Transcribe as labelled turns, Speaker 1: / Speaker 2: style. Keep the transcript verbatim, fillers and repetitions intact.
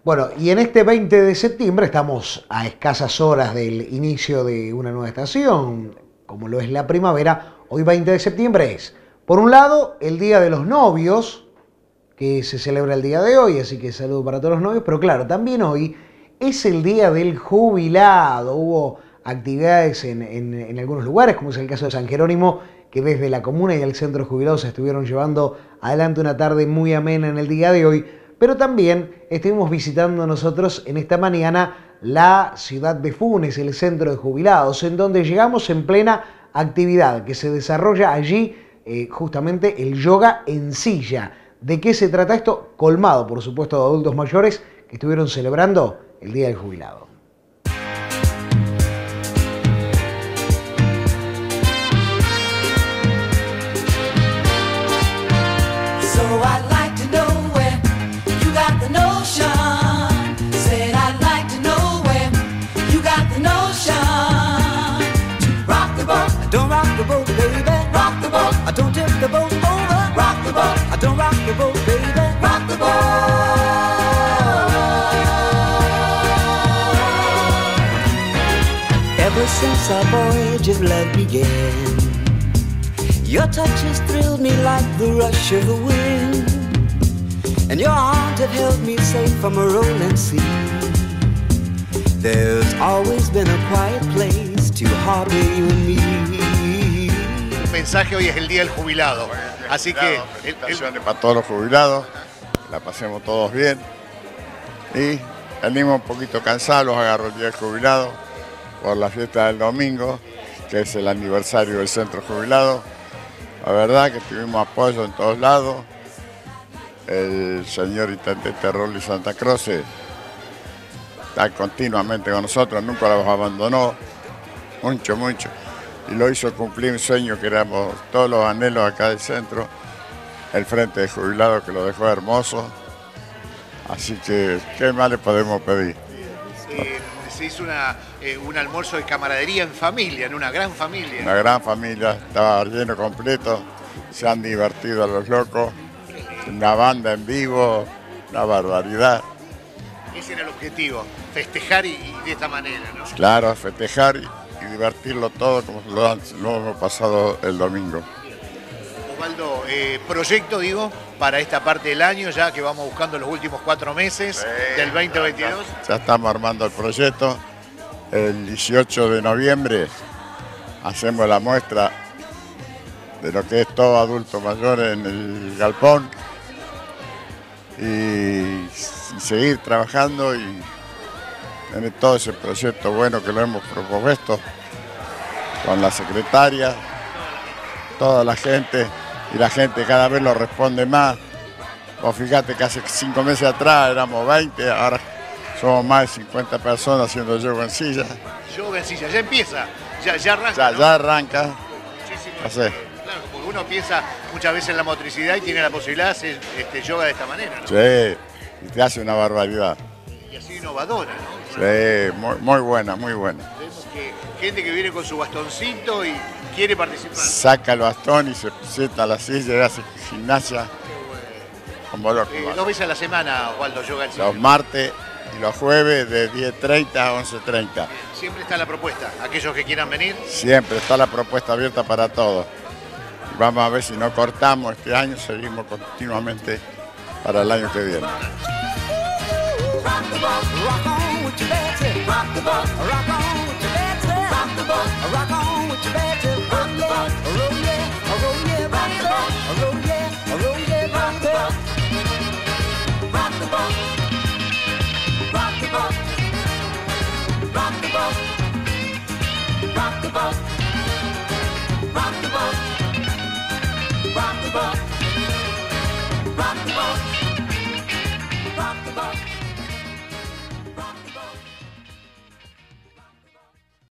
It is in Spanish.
Speaker 1: Bueno, y en este veinte de septiembre estamos a escasas horas del inicio de una nueva estación, como lo es la primavera. Hoy veinte de septiembre es, por un lado, el Día de los Novios, que se celebra el día de hoy, así que saludo para todos los novios, pero claro, también hoy es el Día del Jubilado. Hubo actividades en, en, en algunos lugares, como es el caso de San Jerónimo, que desde la comuna y el centro de jubilados se estuvieron llevando adelante una tarde muy amena en el día de hoy, pero también estuvimos visitando nosotros en esta mañana la ciudad de Funes, el centro de jubilados, en donde llegamos en plena actividad que se desarrolla allí, eh, justamente el yoga en silla. ¿De qué se trata esto? Colmado, por supuesto, de adultos mayores que estuvieron celebrando el Día del Jubilado.
Speaker 2: Don't rock the boat, baby. Rock the boat. I don't tip the boat over. Rock the boat. I don't rock the boat, baby. Rock the boat. Ever since our voyage of love began, your touch has thrilled me like the rush of the wind, and your arms have held me safe from a rolling sea. There's always been a quiet place to harbor you and me.
Speaker 3: El mensaje hoy es el Día del Jubilado, así que
Speaker 4: felicitaciones para todos los jubilados, la pasemos todos bien y venimos un poquito cansados, los agarró el Día del Jubilado por la fiesta del domingo, que es el aniversario del centro jubilado. La verdad que tuvimos apoyo en todos lados. El señor intendente Rolly Santa Cruz está continuamente con nosotros, nunca los abandonó, mucho, mucho. Y lo hizo cumplir un sueño que éramos todos los anhelos acá del centro, el frente de jubilados que lo dejó hermoso. Así que, ¿qué más le podemos pedir?
Speaker 3: Eh, se hizo una, eh, un almuerzo de camaradería en familia, en una gran familia.
Speaker 4: Una gran familia, estaba lleno completo, se han divertido a los locos, una banda en vivo, una barbaridad.
Speaker 3: Ese era el objetivo, festejar y, y de esta manera, ¿no?
Speaker 4: Claro, festejar y, y divertirlo todo como lo, han, lo hemos pasado el domingo.
Speaker 3: Osvaldo, eh, proyecto, digo, para esta parte del año, ya que vamos buscando los últimos cuatro meses sí, del veinte veintidós.
Speaker 4: Ya, ya estamos armando el proyecto. El dieciocho de noviembre hacemos la muestra de lo que es todo adulto mayor en el galpón. Y, y seguir trabajando y tener todo ese proyecto bueno que lo hemos propuesto con la secretaria, toda la gente, y la gente cada vez lo responde más. Vos fíjate que hace cinco meses atrás éramos veinte, ahora somos más de cincuenta personas haciendo yoga en silla.
Speaker 3: Yoga en silla, ya empieza, ya, ya arranca.
Speaker 4: Ya,
Speaker 3: ¿no?
Speaker 4: ya arranca.
Speaker 3: Muchísimo.
Speaker 4: No sé.
Speaker 3: Claro, porque uno piensa muchas veces en la motricidad y tiene la posibilidad de hacer este, yoga de esta manera, ¿no?
Speaker 4: Sí, y te hace una barbaridad.
Speaker 3: Y así innovadora, ¿no?
Speaker 4: Sí, muy, muy buena, muy buena.
Speaker 3: Vemos que gente que viene con su bastoncito y quiere participar.
Speaker 4: Saca el bastón y se sienta a la silla y hace gimnasia como loco.
Speaker 3: Eh, dos veces a la semana, Osvaldo, yoga en silla.
Speaker 4: Los martes y los jueves de diez treinta a once treinta.
Speaker 3: Siempre está la propuesta. Aquellos que quieran venir.
Speaker 4: Siempre está la propuesta abierta para todos. Y vamos a ver si no cortamos este año, seguimos continuamente para el año que viene. Rock the boat, rock on with your bad tip. Rock the boat, rock on with your bad tip. Rock the boat, rock on with your bad tip. Rock the boat, roll yeah, roll yeah, rock the boat, roll yeah, roll yeah, rock the boat. Rock the boat, rock the boat, rock the boat, rock the boat, rock the boat, rock the boat.